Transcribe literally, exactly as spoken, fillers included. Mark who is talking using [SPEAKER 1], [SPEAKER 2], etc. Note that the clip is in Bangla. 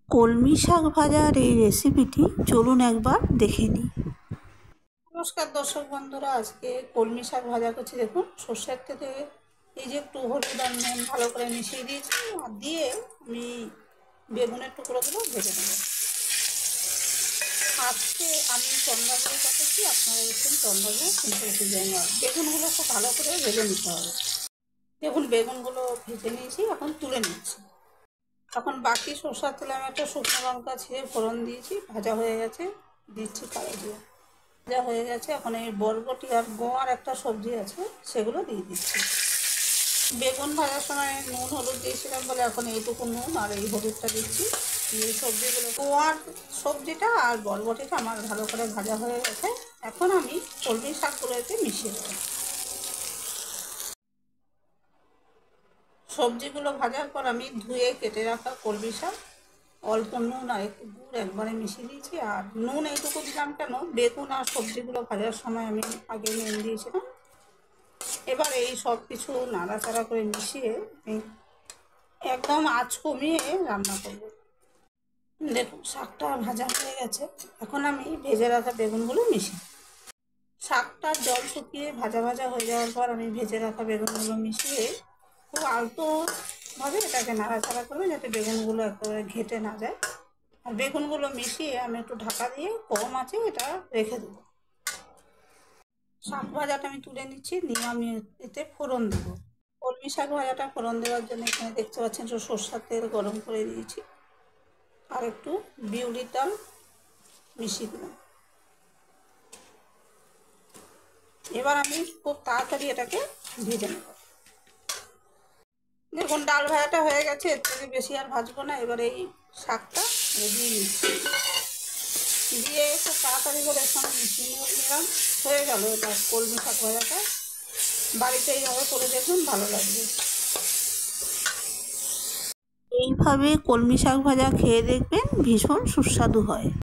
[SPEAKER 1] কলমি শাক ভাজার এই রেসিপিটি চলুন একবার দেখে নিই।
[SPEAKER 2] নমস্কার দর্শক বন্ধুরা, আজকে কলমি শাক ভাজা করছি। দেখুন, সর্ষের তেলে এই যে একটু হলুদ আর নুন ভালো করে মিশিয়ে দিয়েছি, আর দিয়ে আমি বেগুনের টুকরোগুলো ভেজে নেব। আজকে আমি চন্দ্রাগুলো কাটেছি, আপনারা দেখুন চন্দ্রাগুলো সিম্পল ডিজাইন হয়। বেগুনগুলো খুব ভালো করে ভেজে নিতে হবে। দেখুন বেগুনগুলো ভেজে নিয়েছি, এখন তুলে নিচ্ছি। এখন বাকি সর্ষের তেলে আমি একটা শুকনো লঙ্কা ছিঁড়ে ফোড়ন দিয়েছি, ভাজা হয়ে গেছে, দিচ্ছি কালো জিরা। ভাজা হয়ে গেছে, এখন এই বরবটি আর গোয়ার একটা সবজি আছে, সেগুলো দিয়ে দিচ্ছি। বেগুন ভাজার সময় নুন হলুদ দিয়েছিলাম বলে এখন এইটুকু নুন আর এই হলুদটা দিচ্ছি। এই সবজিগুলো গোয়ার সবজিটা আর বরবটিটা আমার ভালো করে ভাজা হয়ে গেছে, এখন আমি কলমি শাকগুলোতে মিশিয়ে দেবো। সবজিগুলো ভাজার পর আমি ধুয়ে কেটে রাখা কলমি শাক, অল্প নুন আর একটু গুড় একবারে মিশিয়ে দিয়েছি। আর নুন এইটুকু দিলাম কেন, বেগুন আর সবজিগুলো ভাজার সময় আমি আগে নুন দিয়েছিলাম। এবার এই সব কিছু নাড়াচাড়া করে মিশিয়ে আমি একদম আঁচ কমিয়ে রান্না করব। দেখুন শাকটা ভাজা হয়ে গেছে, এখন আমি ভেজে রাখা বেগুনগুলো মিশিয়ে, শাকটার জল শুকিয়ে ভাজা ভাজা হয়ে যাওয়ার পর আমি ভেজে রাখা বেগুনগুলো মিশিয়ে খুব আলতোভাবে এটাকে নাড়াচাড়া করবে, যাতে বেগুনগুলো একেবারে ঘেটে না যায়। আর বেগুনগুলো মিশিয়ে আমি একটু ঢাকা দিয়ে কম আঁচে এটা রেখে দেবো। শাক ভাজাটা আমি তুলে নিচ্ছি, নিয়ে আমি এতে ফোড়ন দেবো। কলমি শাক ভাজাটা ফোড়ন দেওয়ার জন্য এখানে দেখতে পাচ্ছেন যে সরষের তেল গরম করে দিয়েছি, আর একটু বিউলির ডাল মিশিয়ে দিলাম। এবার আমি খুব তাড়াতাড়ি এটাকে ভেজে নেব। দেখুন ডাল ভাজাটা হয়ে গেছে, এর থেকে বেশি আর ভাজবো না। এবার এই শাকটা দিয়ে নিচ্ছি, দিয়ে খুব তাড়াতাড়ি করে এর সঙ্গে মিশিয়ে নিলাম। হয়ে গেল এটা কলমি শাক ভাজাটা। বাড়িতে এইভাবে করে দেখুন, ভালো লাগবে।
[SPEAKER 1] এইভাবে কলমি শাক ভাজা খেয়ে দেখবেন, ভীষণ সুস্বাদু হয়।